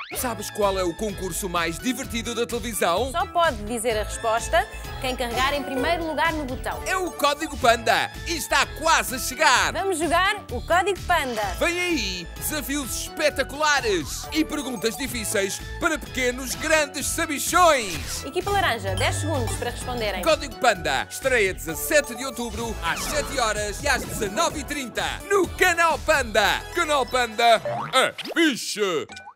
Sabes qual é o concurso mais divertido da televisão? Só pode dizer a resposta quem carregar em primeiro lugar no botão. É o Código Panda e está quase a chegar! Vamos jogar o Código Panda. Vem aí desafios espetaculares e perguntas difíceis para pequenos grandes sabichões! Equipa Laranja, 10 segundos para responderem. Código Panda estreia 17 de outubro às 7 horas e às 19h30 no Canal Panda! Canal Panda é fixe!